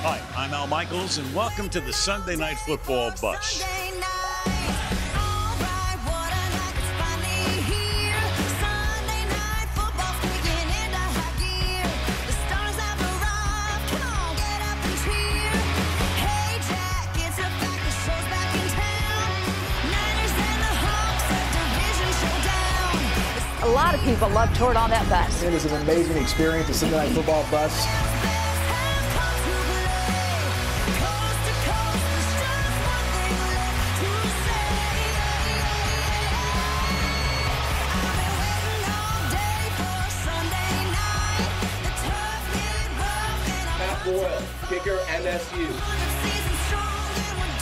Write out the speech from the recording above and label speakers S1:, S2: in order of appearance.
S1: Hi, I'm Al Michaels, and welcome to the Sunday Night Football Bus.
S2: A lot of people love touring on that bus.
S3: It is an amazing experience, the Sunday Night Football Bus.
S4: Matt Boyle, kicker, MSU.